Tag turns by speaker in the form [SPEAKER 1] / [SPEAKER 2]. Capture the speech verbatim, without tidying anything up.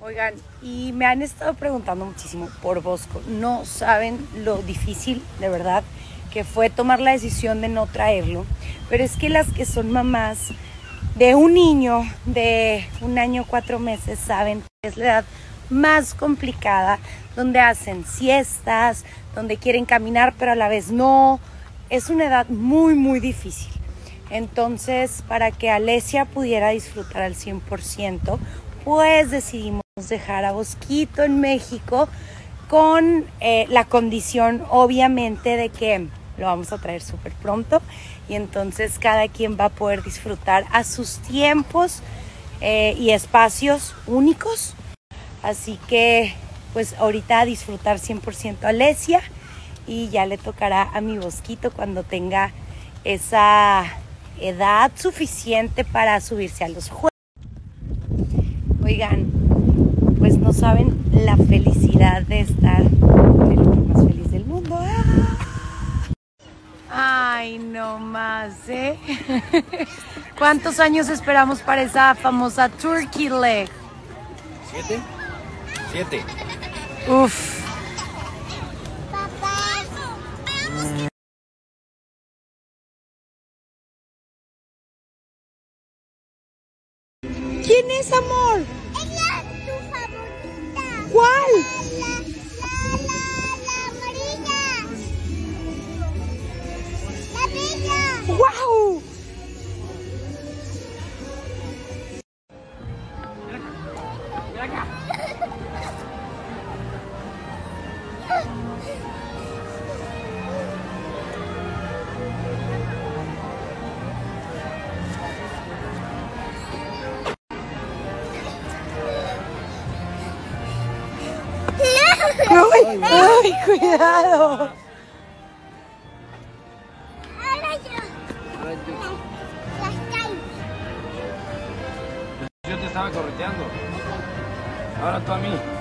[SPEAKER 1] Oigan, y me han estado preguntando muchísimo por Bosco. No saben lo difícil, de verdad, que fue tomar la decisión de no traerlo. Pero es que las que son mamás de un niño de un año, cuatro meses, saben que es la edad más complicada, donde hacen siestas, donde quieren caminar, pero a la vez no. Es una edad muy, muy difícil. Entonces, para que Alesia pudiera disfrutar al cien por ciento, pues decidimos dejar a Bosquito en México con eh, la condición, obviamente, de que lo vamos a traer súper pronto y entonces cada quien va a poder disfrutar a sus tiempos eh, y espacios únicos. Así que, pues ahorita a disfrutar cien por ciento a Alesia y ya le tocará a mi Bosquito cuando tenga esa edad suficiente para subirse a los juegos. Oigan, pues no saben la felicidad de estar con el hombre más feliz del mundo. Ay, no más, ¿eh? ¿Cuántos años esperamos para esa famosa turkey leg?
[SPEAKER 2] ¿Siete? Siete.
[SPEAKER 1] Uf. ¿Quién es, amor?
[SPEAKER 3] Ella es tu favorita.
[SPEAKER 1] ¿Cuál?
[SPEAKER 3] La, la, la, la amarilla. La bella.
[SPEAKER 1] ¡Wow! ¡Ay, ay, cuidado!
[SPEAKER 3] Ahora yo. Las calles.
[SPEAKER 2] Yo te estaba correteando. Ahora tú a mí.